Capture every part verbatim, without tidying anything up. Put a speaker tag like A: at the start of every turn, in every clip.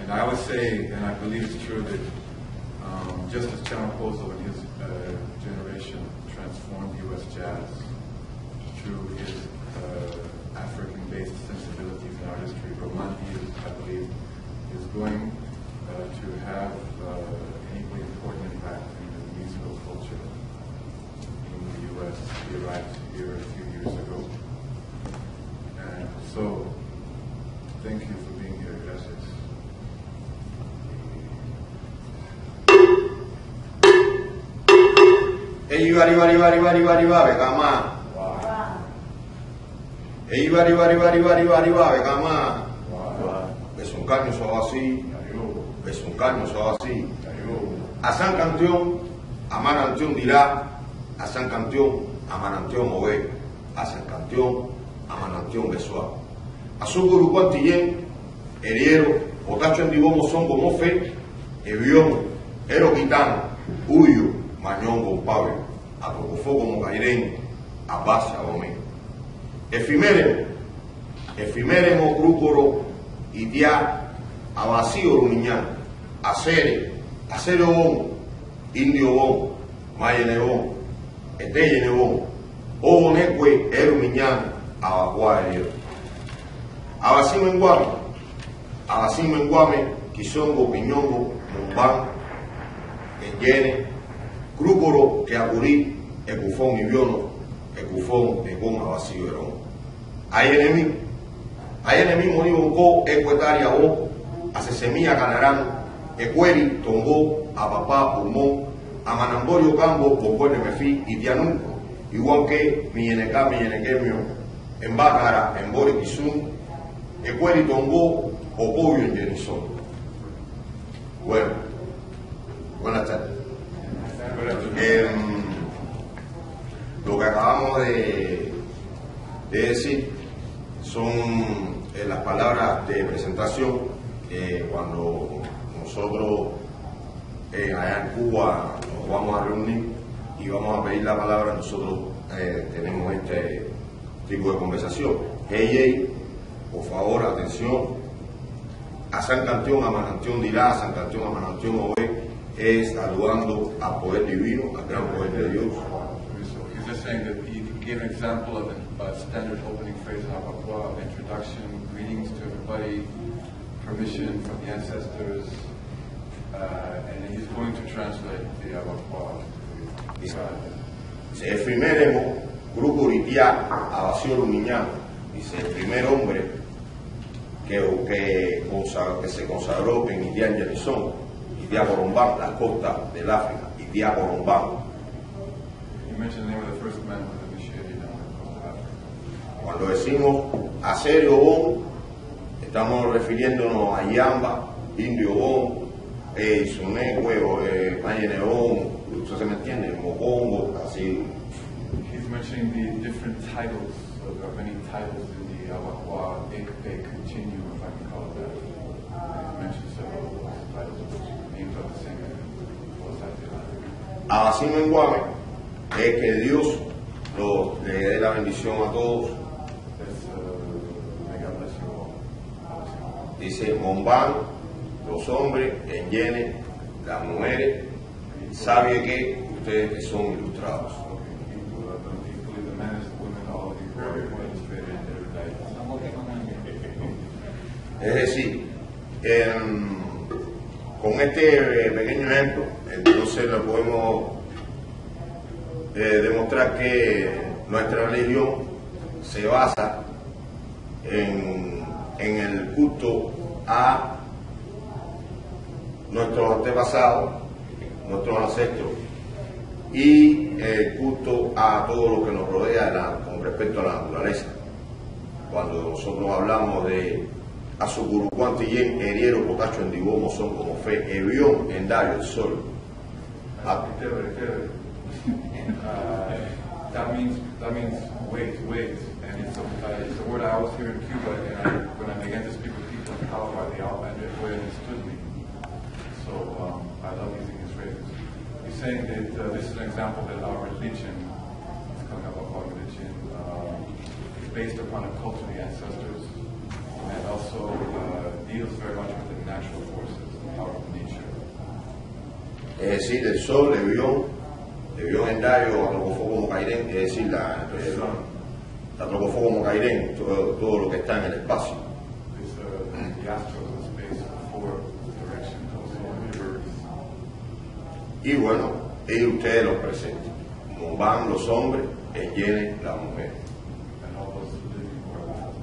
A: And I would say, and I believe it's true, that um, just as Chamaposo and his uh, generation transformed U S jazz through his uh, African-based sensibilities in art history, Romanti, I believe, is going uh, to have uh, an equally important impact in the musical culture in the U S. He arrived here a few years ago. And so, thank you for being here. Gracias.
B: Hey, bari bari bari bari bari bari kama. Hey, bari bari bari bari bari bari kama. Es un caño solo así. Es un caño solo así. A San Canteón, a Mananteón dirá, a San Canteón, a Mananteón Ove, a San Canteón, a Mananteón Besua. A su Gurucuan Tillén, Heriero, Otacho en Dibomo son como fe, Evión, Ero Quitán, Uyo, Mañón Gompave, a Tocofó como Cairén, a Basa Gomé. Efiméremo, Efiméremo Crúcoro, Itia, a Vacío Rumiñán, a Cere, a Cero Bon, Indio Bon, Mayene Bon, Eteyene Bon, Obo Necue, Ero Miñán, a Bacuá Heriero. A Vacío en Guame, a Vacío en Guame, Quizongo, Piñongo, Mumbán, Enyene, Crúcoro, Queacurí, Ecufón y Biono, Ecufón, Ecón, a Vacío Herón. Hay enemigo, hay enemigo, Monibonco, Ecuetaria, O, a Sesemía, Canarán, Ecueri, Tongó, a Papá, Pulmón, a Manamborio, Cambo, Bocuene, Mefi y Tianunco, igual que Miyeneca, Miyenequemio, en Bácara, en Bori, Quizún, Ecueri, Tongó, Ocoyo, en Yenizón. Bueno, buenas tardes. Eh, lo que acabamos de, de decir son eh, las palabras de presentación eh, cuando nosotros eh, allá en Cuba nos vamos a reunir y vamos a pedir la palabra. Nosotros eh, tenemos este tipo de conversación. Hey, hey, por favor, atención. A San Canteón, a Mananteón dirá, a San Canteón, a Mananteón Ove, es saludando al poder divino, al gran poder de Dios.
A: He's just saying that he gave an example of a, a standard opening phrase, Habakwa, introduction, greetings to everybody, permission from the ancestors, uh, and he's going to translate the Habakwa.
B: Dice, el primer grupo Ritia a Vacío Lumiñán, dice, el primer hombre que, que, que se consagró en Itián Yenizón, Itia Corombán, las costas del África, Itia Corombán.
A: You mentioned the name of the first man who was initiated on the coast of Africa.
B: Cuando decimos Acerio Bon, estamos refiriéndonos a Yamba, Indio Bon, eh, Sunehue, eh, Mayene Bon, ¿usted se me entiende? Mogongo, así.
A: He's mentioning the different titles, so there are many titles in the Awakwa Ekpe continuum, if I can call it that. He's mentioned several of those titles, which names are the same in both sides of the Atlantic.
B: Abacimo en Guame es que Dios lo, le dé la bendición a todos.
A: That's, uh, may God bless you all.
B: Dice Mombán, los hombres, en Yene, las mujeres, sabe que ustedes que son ilustrados. Es decir, eh, con este eh, pequeño ejemplo, entonces lo podemos eh, demostrar que nuestra religión se basa en, en el culto a nuestros antepasados, nuestros ancestros, y el culto a todo lo que nos rodea la, con respecto a la naturaleza. Cuando nosotros hablamos de Azucurucuán, Tillén, Heriero, Potacho, en Dibomo, son como fe, Evión, en Dario, el sol.
A: Ah, uh, that means that means wait, wait, and it's a, uh, it's a word I always hear in Cuba, and I, when I began to speak with people in Paraguay, they all they understood me. So um, I love using these phrases. He's saying that uh, this is an example that our religion, it's called our religion, uh, is based upon a culture of the ancestors, and also uh, the deals very much with the natural forces, the power of nature.
B: Es decir, el sol, el Evión, Evión en Dayo, Atrocofoco Mocairén, es decir, la, la Atrocofoco Mocairén, todo, todo lo que está en el espacio.
A: This, uh, the astros in space, the four directions, also rivers.
B: Y bueno, y ustedes los presentan. Como van los hombres, llenen la mujer.
A: And all those living organs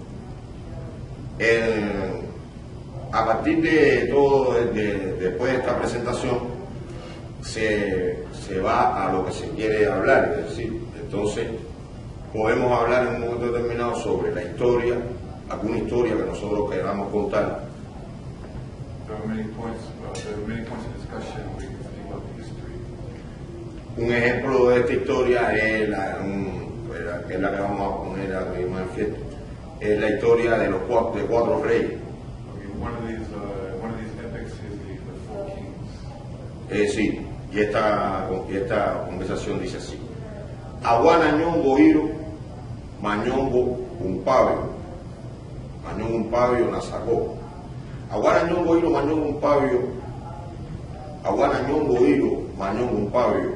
B: El, a partir de todo, de, de, después de esta presentación, se, se va a lo que se quiere hablar, es decir, entonces podemos hablar en un momento determinado sobre la historia, alguna historia que nosotros queramos contar.
A: There are many points, uh, there are many points of discussion. We can speak about the history.
B: Un ejemplo de esta historia es la, un, que es la que vamos a poner a que manifiesto, es la historia de los cuatro, de cuatro reyes.
A: Okay, one of these, uh, one of these epics is the, the Four Kings.
B: Es decir, y esta, y esta conversación dice así: Aguana Ñongo Hiro, Mañongo Umpavio, Mañongo Umpavio Nasacó. Aguana Ñongo Hiro, Mañongo Umpavio, Aguana Ñongo Hiro, Mañongo Umpavio,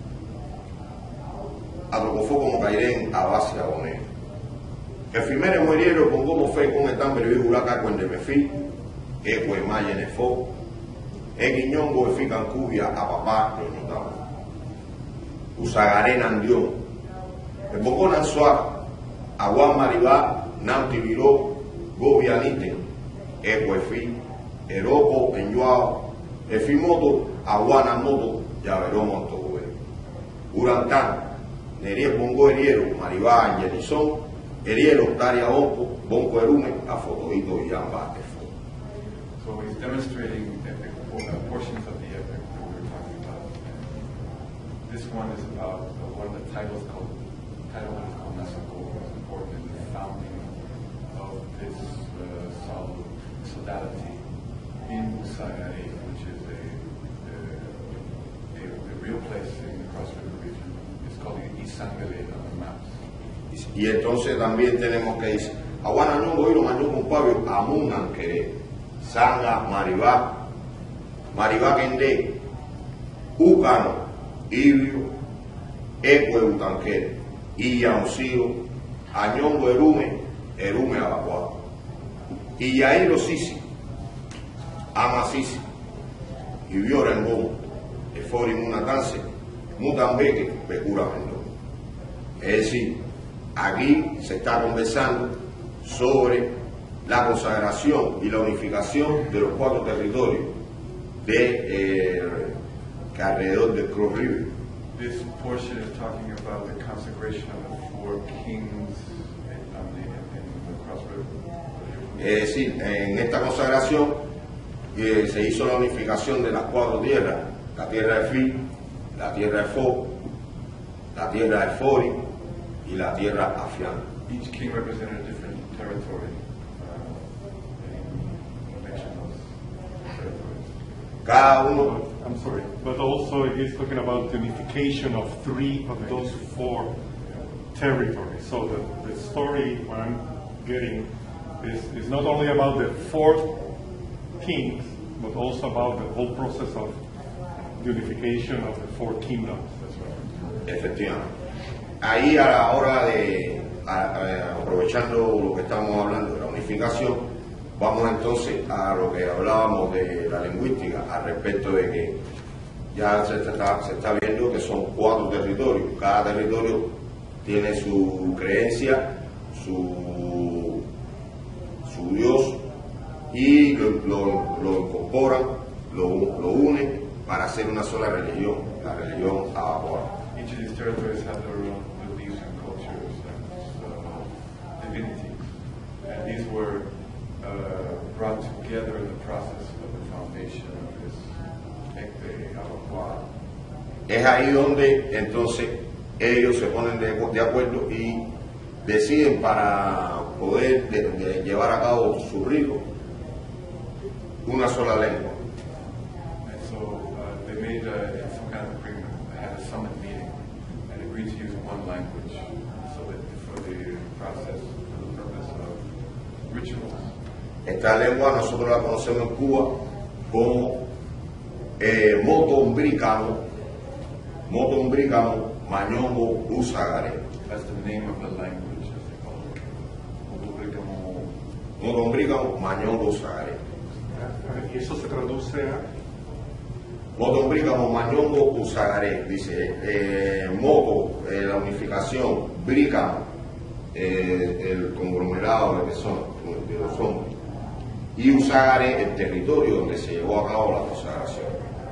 B: Atrocofoco Mocairén, Abasi Aboné. Que Fimere Mueriero, Pongomo Fe, con Etambre, Vijuraca, Cuende Mefi, Ecue Maya Nefo, Eguiñongo, Efican Cubia, a papá, Ñoñotamo. Usagaré Nandión, el Bocó Nansuá, Aguán Maribá, Nantiviró, Gobianite, Ecuefi, Eroco, Enyuao, Efimoto, Aguanamoto, Yaveró Montogobe. Urantán, Nerie Bongo Eriero, Maribá, Angelizón, Eriero, Taria Onco, Bonco Erume, a Fotoito y Yamba Efo.
A: So he's demonstrating epic uh, portions of the epic that we were talking about. This one is about uh, one of the titles called, title is called Nasako, was important in the founding of this uh, sol- sodality in Usagare, which is a, a, a, a real place in the Cross River region. It's called Isangale on the maps.
B: Y entonces también tenemos que decir, Aguana Ñongo Hiro, Mañongo Umpavio, Amunan Queré, Sanga, Maribá, Maribá Quendé, Ucano, Ibio, Ecue Utanquere, Iyanciro, Añongo Erume, Erume Abacuá, Iyairo Sisi, Ama Sisi, Ibiora Engón, Efori Munatanse, Mutambeque, Pecura Mendón. Es decir, aquí se está conversando sobre la consagración y la unificación de los cuatro territorios de, eh, que alrededor del Cross River.
A: This portion is talking about the consecration of the four kings in, on the, in the Cross River.
B: Es decir, en esta consagración eh, se hizo la unificación de las cuatro tierras, la tierra de Fi, la tierra de Fo, la tierra de Fori y la tierra Afián.
A: Each king represented a different territory. Uh, in connection of those territories.
B: Cada uno,
C: I'm sorry, but also it is talking about the unification of three of those four territories. So the, the story what I'm getting is, is not only about the four kings, but also about the whole process of unification of the four kingdoms. That's right.
B: efectivamente. Ahí a la hora de, a, a, aprovechando lo que estamos hablando de la unificación, vamos entonces a lo que hablábamos de la lingüística, al respecto de que ya se está, se está viendo que son cuatro territorios. Cada territorio tiene su creencia, su, su Dios, y lo, lo, lo incorporan, lo, lo unen para hacer una sola religión, la religión Abacuá.
A: Each of these territories have their own beliefs and cultures and uh, divinities. And these were uh, brought together in the process of the foundation of this Ekpe Abacuá.
B: Es ahí donde entonces ellos se ponen de, de acuerdo y deciden, para poder de, de llevar a cabo su rito, una sola lengua.
A: And so uh, they made uh, some kind of agreement. They had a summit meeting and agreed to use one language so that for the process, for the purpose of rituals.
B: Esta lengua nosotros la conocemos en Cuba como eh, motombricano, motombricano, mañongo, usagare.
A: That's the name of the language, as they call it. Motombricano.
B: Motombricano, mañongo, usagare.
C: Y eso se traduce a...
B: Motombricano, mañongo, usagare. Dice, eh, moto, eh, la unificación, brícano, eh, el conglomerado de personas, de los hombres. Y usagare, el territorio donde se llevó a cabo la consagración.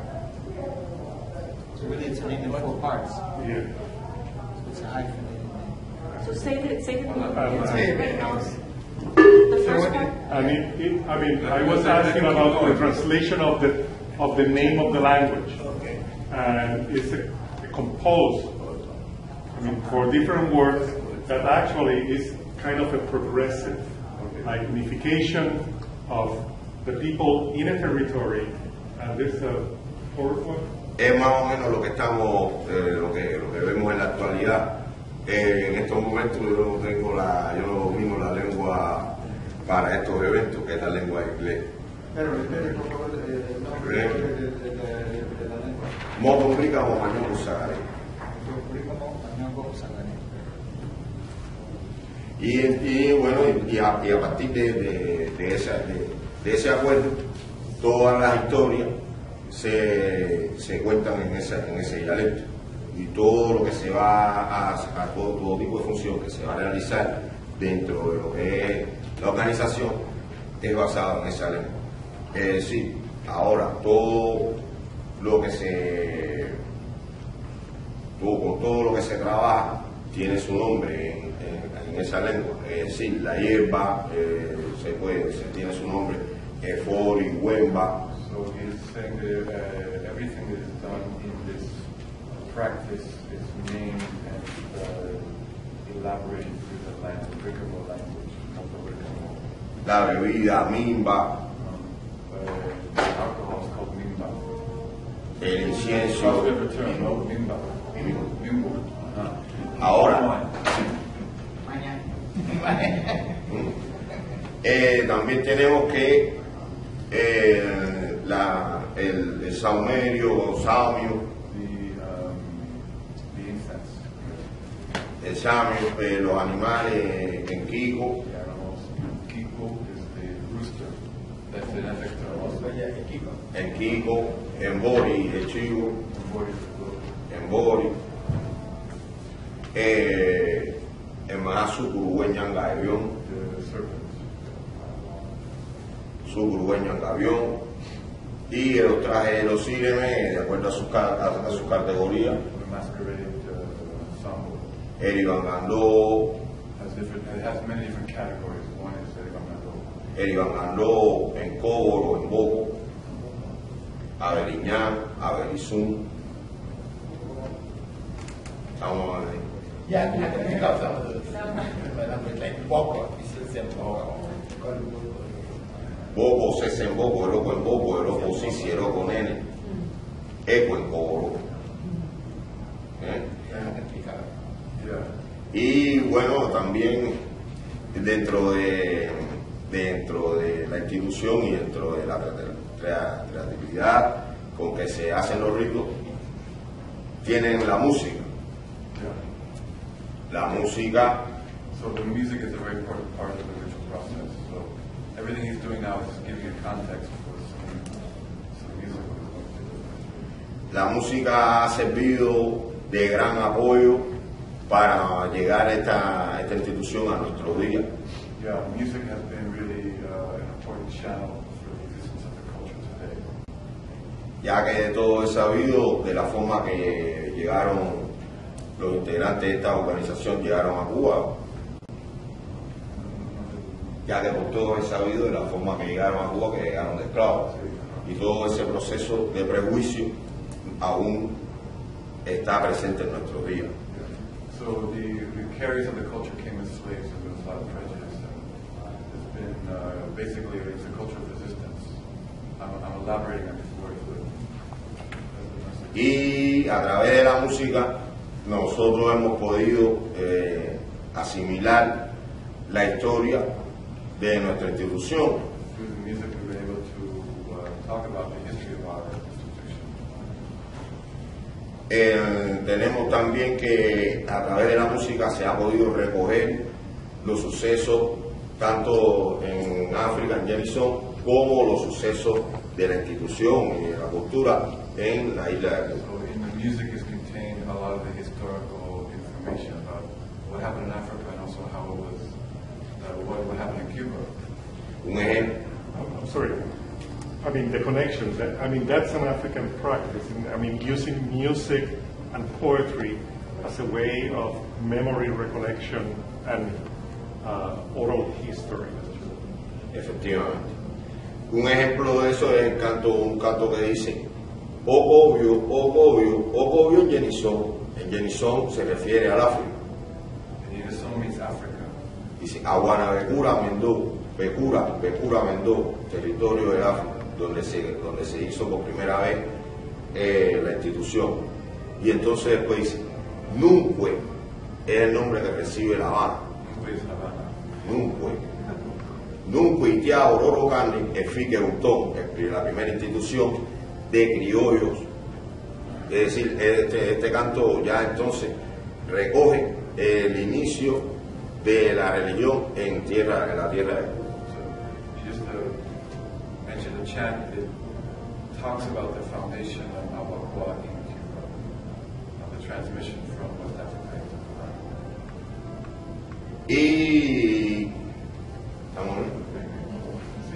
D: So really it's named in four parts.
C: Yeah.
D: It's a hyphenated name.
E: So say the, say the name.
C: Uh,
E: So right now it's the first part.
C: And it, it, I mean, I was asking about the translation of the of the name of the language,
B: Okay.
C: and it's a, a composed, I mean, for different words that actually is kind of a progressive, like unification of the people in a territory, and this uh, fourth one.
B: Es más o menos lo que estamos, eh, lo, que, lo que vemos en la actualidad. Eh, en estos momentos yo no tengo la, yo no domino la lengua para estos eventos, que es la lengua inglesa.
D: Pero, pero, por favor, eh, el nombre de, de, de, de, de la lengua.
B: Motombricano, mañongo, usagare.
D: Motombricano, mañongo, usagare.
B: Y, y bueno, y a, y a partir de, de, de, esa, de, de ese acuerdo, todas las historias se, se cuentan en, esa, en ese dialecto. Y todo lo que se va a, a todo, todo tipo de función que se va a realizar dentro de lo que es la organización es basado en esa lengua. Es decir, ahora todo lo que se todo, con todo lo que se trabaja tiene su nombre en, en, en esa lengua. Es decir, la hierba eh, se puede, se tiene su nombre, efori, huemba.
A: So he's saying that uh, everything that is done in this practice is named and uh, elaborated through the language, Bricamo language, Motombricano.
B: La bebida, mimba,
A: Um, uh, alcohol is called mimba.
B: el
A: It's
B: incienso.
A: a different term, no? Mimba. Mimbo. Uh-huh.
B: Ahora,
D: Mañana.
B: eh, también tenemos que eh, la, el, el saumerio, samio,
A: The, um, the incense,
B: el samio, eh, los animales en Kiko,
A: the animals. Kiko is the rooster. That's an ethnic term also.
B: en Kiko, en Bori, el chivo,
A: The word is the goat.
B: en Bori, eh, en Mahasu, Curugueñan, Gavión,
A: The serpent.
B: su Curugueñan, Gavión, y los trajes de los síremes, de acuerdo a sus ca- a, a sus categorías,
A: The masquerade uh, ensemble.
B: Eribangandó,
A: Has different, it has many different categories. One is uh,
B: Eribangandó, en Cóboro, en Boco, Averiñán, Averizún. Estamos ahí.
F: Yeah, I can pick up some of those. Like Bobo, it's the Bobo.
B: Boco, Cese en Boco, Eroco en Boco, Eroco Sisi, Eroco Nene, Eco en Cóboro. ¿Eh?
F: I can pick up.
A: Yeah.
B: Y bueno, también dentro de, dentro de la institución y dentro de la crea- creatividad con que se hacen los ritos, tienen la música.
A: Yeah.
B: La música,
A: So the music is a very important part of the ritual process. So everything he's doing now is giving a context for some, some music. what he's going to do.
B: la música ha servido de gran apoyo para llegar a esta, a esta institución a nuestro día.
A: Yeah, music has been really uh, an important channel for the existence of the culture today.
B: Ya que de todo es sabido de la forma que llegaron los integrantes de esta organización llegaron a Cuba, ya que por todo es sabido de la forma que llegaron a Cuba, que llegaron de esclavos, y todo ese proceso de prejuicio aún está presente en nuestros días.
A: So the, the carriers of the culture came as slaves, and there was a lot of prejudice. And it's been uh, basically it's a culture of resistance. I'm, I'm elaborating on these words, but that's the message.
B: Y a través de la música nosotros hemos podido eh, asimilar la historia de nuestra institución
A: through the music we were able to uh, talk about the history of our institution.
B: Eh, tenemos también que a través de la música se ha podido recoger los sucesos tanto en África, en Jemison, como los sucesos de la institución y de la cultura en la isla de Cuba.
A: So in the music is contained a lot of the historical information about what happened in Africa and also how it was, uh, what, what happened in Cuba.
B: Un ejemplo,
C: I'm sorry. I mean, the connection, that, I mean, that's an African practice. I mean, using music and poetry as a way of memory recollection and uh, oral history.
B: efectivamente. Un ejemplo de eso es el canto, un canto que dice Ocobio, Ocobio, Ocobio en Jemison. En Jemison se refiere al África.
A: And the song means Africa.
B: Dice Aguana Becura Mendó, Becura, Becura Mendó, territorio del África, donde se, donde se hizo por primera vez eh, la institución. Y entonces después dice Nunque es el nombre que recibe La Habana.
A: Nunca es Havana.
B: Nunque. Nunque Itia Ororo Cani, Efique Butón, la primera institución de criollos. Es decir, este, este canto ya entonces recoge el inicio de la religión en tierra, en la tierra de Cuba.
A: So just to mention the chant, it talks about the foundation of Agua in Cuba, of the transmission from West Africa into Cuba.
B: Y ¿estamos bien?
A: Sí,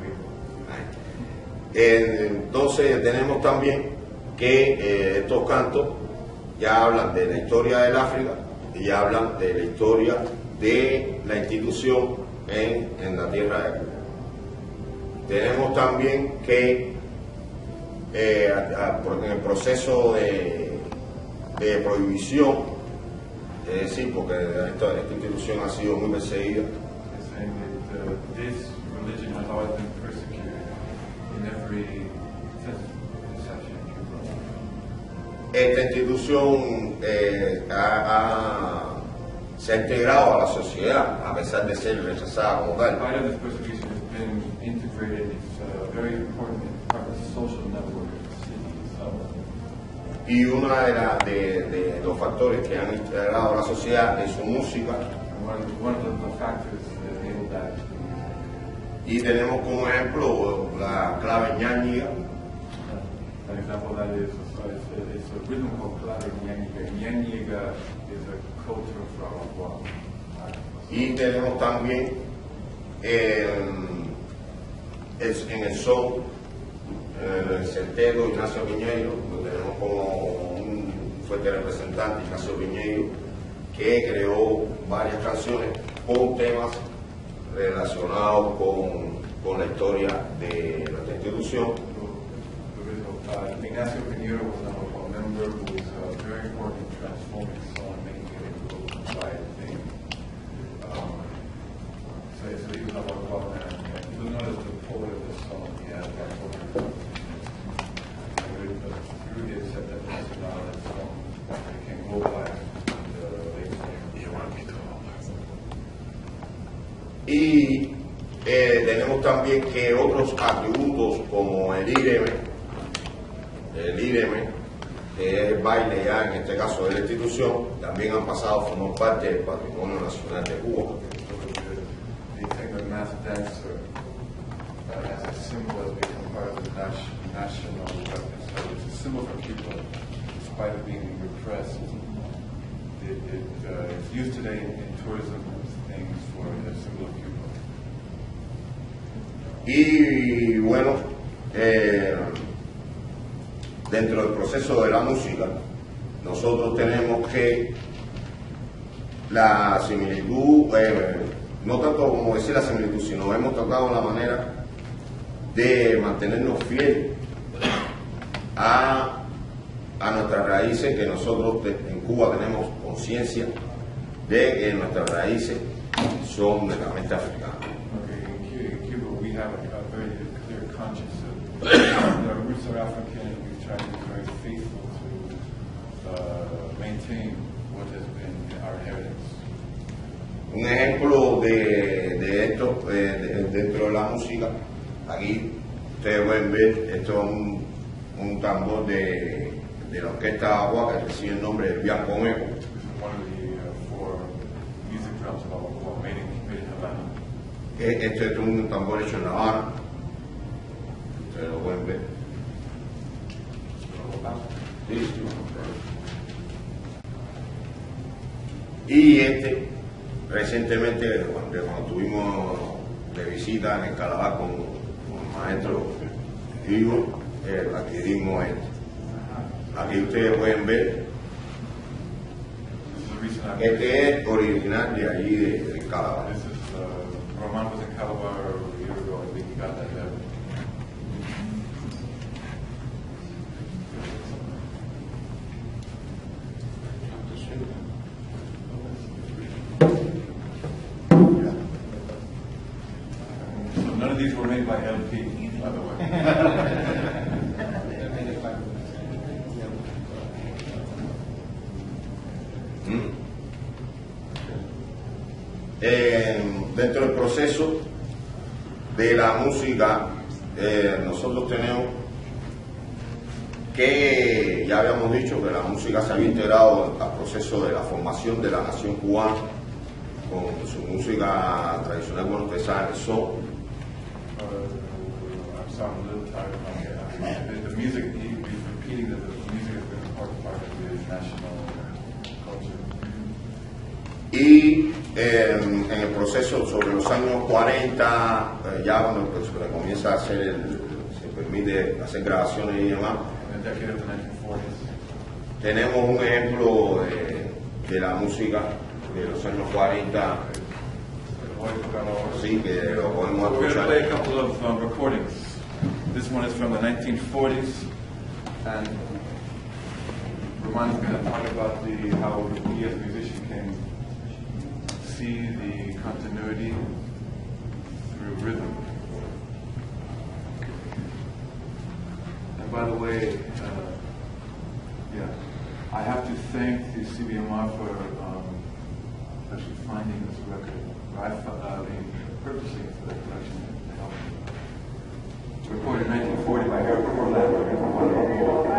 B: Eh, Entonces tenemos también que eh, estos cantos ya hablan de la historia del África y ya hablan de la historia de la institución en, en la tierra de Cuba. Tenemos también que eh, a- a- en el proceso de, de prohibición, es decir, porque esta, esta institución ha sido muy perseguida,
A: It's saying that uh, this religion has always been persecuted in every section in Cuba.
B: esta institución eh, ha- ha- se ha integrado a la sociedad a pesar de ser rechazada como tal.
A: Part of this persecution has been integrated. It's a very important part of the social network of the city itself.
B: Y uno de, la- de- de los factores que han integrado a la sociedad es su música.
A: And one of the, one of the, the factors that enable that is the music.
B: Y tenemos como ejemplo la clave ñáñiga,
A: An example of that is uh, it's, a, it's a rhythm called Clave Ñáñiga. Ñáñiga is a culture from Agua.
B: y tenemos también eh, es- en el son eh, el centeno Ignacio Piñeiro, donde tenemos como un fuerte representante Ignacio Piñeiro, que creó varias canciones con temas relacionados con, con la historia de nuestra institución.
A: Uh, Ignacio Pinheiro was an Agua member who was uh, very important in transforming the song and making it into a compliant thing. Um, so, so he was an Agua man, and he was known as the poet of the song. He had that poetry. And really, uh, through his set that national, that song became globalized in the late seventies.
B: Y eh, tenemos también que otros atributos como el íreme, el íreme, que es el baile ya en este caso de la institución, también han pasado a formar parte del patrimonio nacional de Cuba.
A: They take a mass dancer that as a symbol has become part of the nation, national weapon. So it's a symbol for Cuba, despite it being repressed. It, it, uh, it's used today in, in tourism things for the symbol of Cuba.
B: Y bueno, eh, dentro del proceso de la música, nosotros tenemos que la similitud, eh, no tanto como decir la similitud, sino hemos tratado la manera de mantenernos fieles a, a nuestras raíces, que nosotros de- en Cuba tenemos conciencia de que nuestras raíces son netamente africanas.
A: Okay, in Cu- in Cuba we have a, a very clear conscience of our roots are African, and we try to be very faithful to uh, maintain what has been our inheritance.
B: Un ejemplo de, de esto eh, de- dentro de la música. Aquí ustedes pueden ver, esto es un, un tambor de, de la Orquesta Agua que recibe el nombre de Bianco Meco.
A: This is one of the uh, four music drums of our made in, made in Havana.
B: Este es un tambor hecho en La Habana. Ustedes lo pueden ver. Sí, sí. Y este, recientemente, cuando, cuando tuvimos de visita en el Calabar con, con el maestro Hugo, eh, adquirimos este. Aquí ustedes pueden ver,
A: This is a recent
B: este
A: acquisition.
B: es original de allí, de, de Calabar.
A: This is, uh, Roman was in Calabar a year ago, I think he got that there. So none of these were made by L P, by the way.
B: Eh, dentro del proceso de la música, eh, nosotros tenemos que, ya habíamos dicho que la música se había integrado al proceso de la formación de la nación cubana, con su música tradicional, bueno, ustedes saben, el son.
A: Uh, I'm sorry, I'm a little tired from it. The, the music, he, he's repeating that the music has been an important part of his national culture.
B: Y eh, en el proceso sobre los años cuarenta, eh, ya cuando pues, se comienza a hacer, el, se permite hacer grabaciones y demás,
A: In the decade of the nineteen forties.
B: tenemos un ejemplo de, de la música de los años cuarenta, sí, que lo podemos
A: We're going to
B: escuchar.
A: play a couple of um, recordings. This one is from the nineteen forties, and Roman is going to talk about the how he as a musician can see the continuity through rhythm. And by the way, uh, yeah, I have to thank the C B M R for um, actually finding this record. I fo- uh, mean, purchasing it for that collection to help me. Recorded in nineteen forty by Eric Corlander.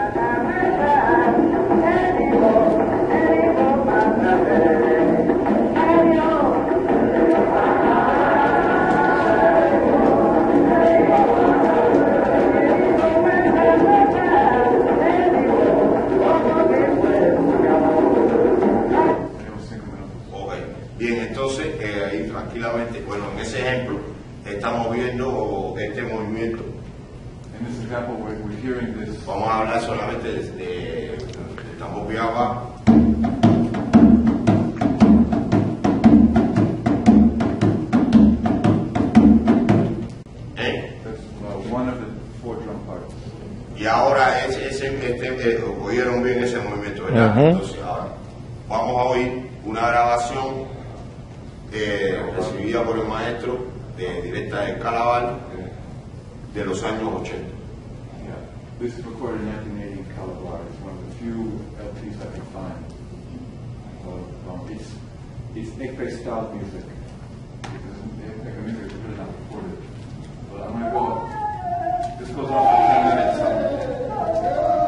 B: Ok, bien, entonces eh, ahí tranquilamente, bueno, en ese ejemplo estamos viendo este movimiento.
A: In this example, we're, we're hearing this.
B: Vamos a hablar solamente de, de, de tambor piaba. ¿Eh?
A: That's uh, one of the four drum parts.
B: Y ahora ese, ese, este, eh, oyeron bien ese movimiento, ¿verdad?
G: Ajá.
B: Entonces ahora vamos a oír una grabación eh, recibida por el maestro de directa de Calabar de los años ochenta.
A: Yeah. This is recorded in nineteen eighty in Calabar. It's one of the few L Ps I can find. Of, um, it's it's Ekpe style music. Because Ekpe music is really not recorded. But I'm going to go. This goes on for ten minutes.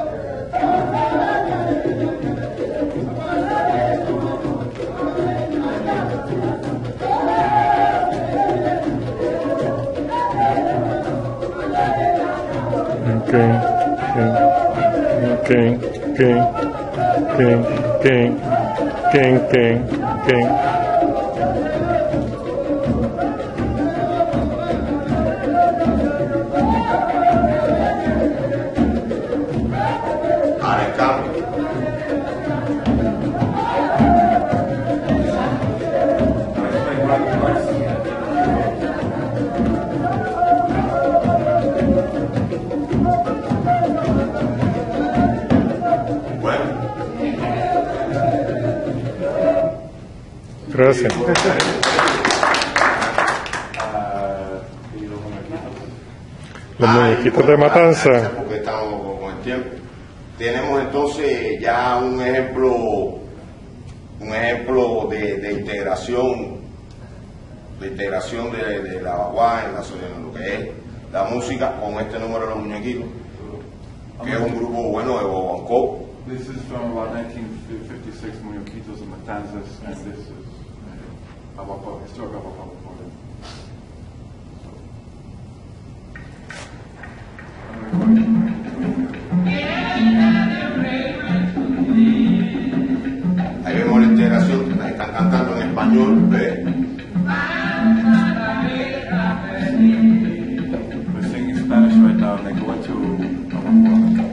G: Okay, okay, okay, okay, okay, okay, okay, okay.
B: Ahora el cambio. Bueno,
G: Gracias.
A: Ah, y los muñequitos.
G: Los muñequitos de matanza.
B: Porque estamos con- con el tiempo. Tenemos entonces ya un ejemplo, un ejemplo de, de integración de integración de, de la Baguá en, la, en lo que es la música con este número de los muñequitos, que es un grupo bueno de Bobancó.
A: This is from about nineteen fifty-six, Muñequitos of Matanzas, and this is uh, Abaco, historic Abaco recording.
B: Ahí vemos la integración, ahí están cantando en español, ¿ves?
A: We're singing Spanish right now, and they go into Abaco.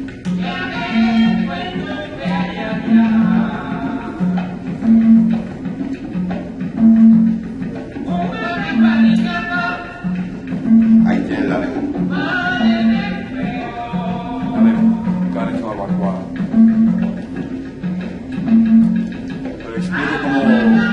B: Ahí tienen la lengua.
A: Got into Abaco. Pero explico cómo.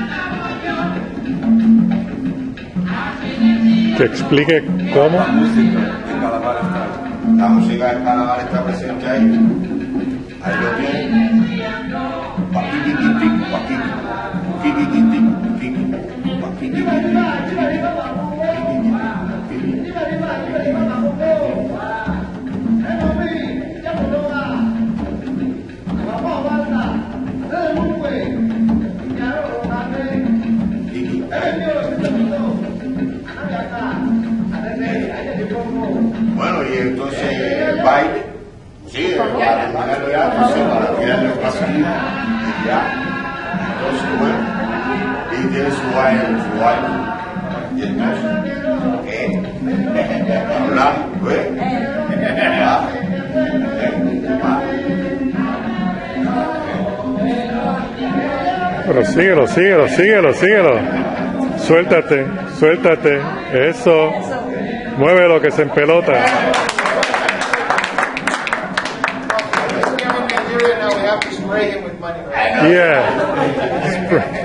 G: Que explique cómo.
A: La música de Calabar está.
B: La música de Calabar está presente ahí. Ahí lo tienen. Paquiquiquitic, paquiqui. Quiquiquitic, quiqui. Paquiquiquitic, bueno, y entonces el baile, sí, para terminarlo ya, entonces para tirarle el pasillo, y ya, entonces bueno, y tiene su baile, su baile, y entonces, ¿qué? Hablando, ¿ves? ¿Va? ¿Va?
G: Pero síguelo, síguelo, síguelo, síguelo. Suéltate, suéltate. Eso. Muévelo que se empelota.
F: Now we have to spray him with money, right?
G: Yeah.